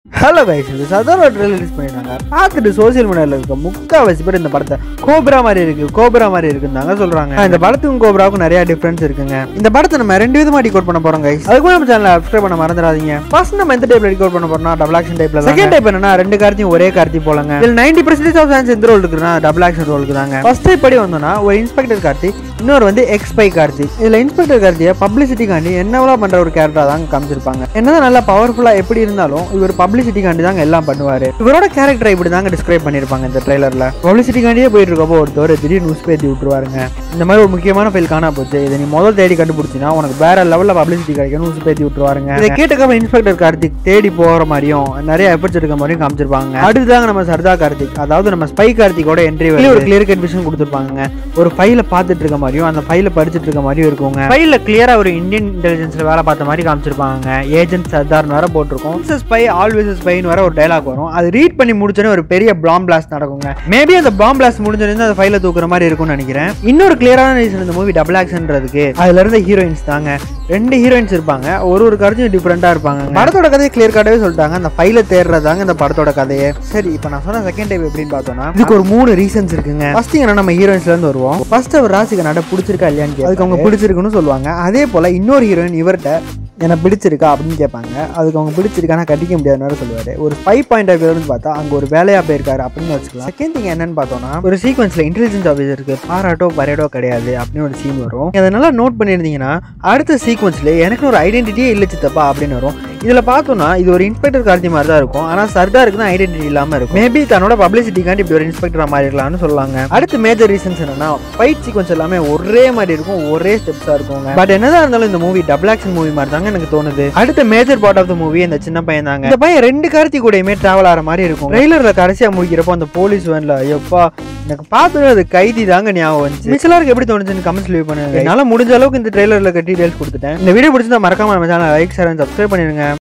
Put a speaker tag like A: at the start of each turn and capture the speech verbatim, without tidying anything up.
A: Hello guys, இது சாதாரண trailer release பண்ணிட்டாங்க. பார்த்துட்டு சோசியல் மீடியாவில் இருக்க முக்கால்வாசி பேர் இந்த படத்தை கோப்ரா மாதிரி இருக்கு கோப்ரா மாதிரி இருக்குன்னு சொல்றாங்க. இந்த படத்துக்கும் கோப்ராவுக்கும் நிறைய டிஃபரன்ஸ் இருக்குங்க. இந்த படத்தை நம்ம ரெண்டு விதமா டிகோட் பண்ண போறோம் கைஸ். அதுக்கு நம்ம சேனலை சப்ஸ்கிரைப் பண்ண மறந்துடாதீங்க. ஃபர்ஸ்ட் நம்ம எந்த டைப்ல டிகோட் பண்ண போறோம்னா டபுள் ஆக்ஷன் டைப்ல. செகண்ட் டைப் என்னன்னா ரெண்டு கார்த்தியும் ஒரே கார்த்தி போலங்க. இதுல நைன்டி பர்சன்டேஜ் ஆஃப் சான்ஸ் எந்த ரோல் இருக்குன்னா டபுள் ஆக்ஷன் ரோலுக்கு தாங்க. ஃபர்ஸ்ட் டைப் படி வந்தோம்னா ஒரு இன்ஸ்பெக்டர் கார்த்தி, இன்னொரு வந்து எக்ஸ்பை கார்த்தி. இதுல இன்ஸ்பெக்டர் கார்த்தியை பப்ளிசிட்டிக்காண்டி என்னவெல்லாம் பண்ற ஒரு கேரக்டரா தாங்க காமிச்சிருப்பாங்க. என்னதான் நல்லா பவர்ஃபுல்லா எப்படி இருந்தாலும் இவர் பப்ளிசிட்டிக்காண்டி தாங்க எல்லாம் பண்ணுவாரு. இவரோட கேரக்டர் இப்படி தாங்க டிஸ்கிரைப் பண்ணிருப்பாங்க இந்த ட்ரைலர்ல. பப்ளிசிட்டிக்காண்டியே போயிட்டு இருக்கப்போ ஒருத்தர் திடீர் நியூஸ் பேத்தி விட்டுருவாருங்க. இந்த மாதிரி ஒரு முக்கியமான ஃபைல் காணா போச்சு, இதை நீ முதல் தேடி கண்டுபிடிச்சினா உனக்கு வேற லெவல்ல பப்ளிசிட்டி கிடைக்கும் நியூஸ் பேத்தி விட்டுருவாருங்க. இதை கேட்டக்கப்புறம் இன்ஸ்பெக்டர் கார்த்திக் தேடி போற மாதிரியும் நிறைய எஃபர்ட்ஸ் எடுக்க மாதிரியும் காமிச்சிருப்பாங்க. அடுத்ததாங்க நம்ம சர்தா கார்த்திக், அதாவது நம்ம ஸ்பை கார்த்திகோட என்ட்ரி ஒரு கிளியர் கட் விஷன் கொடுத்துருப்பாங்க. ஒரு ஃபைல பார்த்துட்டு இருக்க மாதிரியும் அந்த ஃபைல படிச்சுட்டு இருக்க மாதிரியும் இருக்குங்க. ஃபைல கிளியரா ஒரு இந்தியன் இன்டெலிஜென்ஸ்ல வேலை பார்த்த மாதிரி காமிச்சிருப்பாங்க. ஏஜென்ட் சர்தார்னு வேற போட்டிருக்கோம். ஸ்பை ஆல்வேஸ் ஸ்பைன்னு வேற ஒரு டைலாக் வரும். அது ரீட் பண்ணி முடிச்சோன்னே ஒரு பெரிய பாம் பிளாஸ்ட் நடக்குங்க. மேபி அந்த பாம் பிளாஸ்ட் முடிஞ்சோடனே அந்த ஃபைல தூக்குற மாதிரி இருக்கும்னு நினைக்கிறேன். இன்னொரு கிளியரான ரீசன் இந்த மூவி டபுள் ஆக்ஷன்றதுக்கு அதுல இருந்த ஹீரோயின்ஸ் தாங்க. ரெண்டு ஹீரோயின்ஸ் இருப்பாங்க, ஒரு ஒரு கருத்தையும் டிஃப்ரெண்டா இருப்பாங்க. படத்தோட கதையை கிளியர் காட்டவே சொல்லிட்டாங்க. அந்த ஃபைல தேடுறதாங்க இந்த படத்தோட கதையே. சரி, இப்போ நான் சொன்ன செகண்ட் டைப் எப்படின்னு பார்த்தோம்னா இதுக்கு ஒரு மூணு ரீசன்ஸ் இருக்குங்க. ஃபர்ஸ்ட் என்ன, நம்ம ஹீரோயின்ஸ்ல இருந்து வருவோம். ஃபர்ஸ்ட் அவர் ராசிக்கு நட பிடிச்சிருக்கா இல்லையான்னு அதுக்கு அவங்க பிடிச்சிருக்குன்னு சொல்லுவாங்க. அதே போல இன்னொரு ஹீரோயின் இவர்கிட்ட எனக்கு பிடிச்சிருக்கா அப்படின்னு கேட்பாங்க. அதுக்கு அவங்க பிடிச்சிருக்கானா கட்டிக்க முடியாதுன்னு சொல்லுவாரு. ஒரு ஃபைவ் பாயிண்ட் ஆஃப் வியூன்னு பார்த்தா அங்க ஒரு வேலையா போயிருக்காரு அப்படின்னு வச்சுக்கலாம். செகண்ட் திங் என்னன்னு பார்த்தோம்னா ஒரு சீக்வன்ஸ்ல இன்டெலிஜென்ஸ் ஆஃபீஸருக்கு பாராட்டோ பரேடோ கிடையாது அப்படின்னு ஒரு சீன் வரும். அதனால நோட் பண்ணியிருந்தீங்கன்னா அடுத்த சீக்வன்ஸ்ல எனக்கு ஒரு ஐடென்டிட்டியே இல்லை சித்தப்பா அப்படின்னு வரும். இதுல பார்த்தோம்னா இது ஒரு இன்ஸ்பெக்டர் கார்த்தி மாதிரி தான் இருக்கும். ஆனா சர்தாருக்கு தான் ஐடென்டிட்டி இல்லாம இருக்கும். மேபி தன்னோட பப்ளிசிட்டிக்காண்டி இப்படி ஒரு இன்ஸ்பெக்டரா மாதிரி இருக்கலாம்னு சொல்லுவாங்க. அடுத்து மேஜர் ரீசன்ஸ் என்னன்னா ஃபைட் சீக்வன்ஸ் எல்லாமே ஒரே மாதிரி இருக்கும், ஒரே ஸ்டெப்ஸா இருக்குங்க. பட் என்னதான் இருந்தாலும் இந்த மூவி டபுள் ஆக்ஷன் மூவி மாதிரி தாங்க எனக்கு தோணுது. அடுத்த major part of the movie இந்த சின்ன பையன் தாங்க. இந்த பையன் ரெண்டு கார்த்தி கூடயுமே டிராவல் ஆகிற மாதிரி இருக்கும். ட்ரெய்லர்ல கடைசியா முடிக்கிறப்போ அந்த போலீஸ் வேன்ல எப்பா எனக்கு பார்த்து அது கைதி தாங்க ஞாபகம் வந்துச்சு. மிச்சலாருக்கு எப்படி தோணுச்சுன்னு கமெண்ட்ஸ் லீவ் பண்ணுங்க. என்னால முடிஞ்ச அளவுக்கு இந்த ட்ரெய்லர்ல டீடைல்ஸ் கொடுத்துட்டேன். இந்த வீடியோ பிடிச்சிருந்தா மறக்காம நம்ம சேனலை லைக் ஷேர் அண்ட் சப்ஸ்கிரைப் பண்ணிருங்க.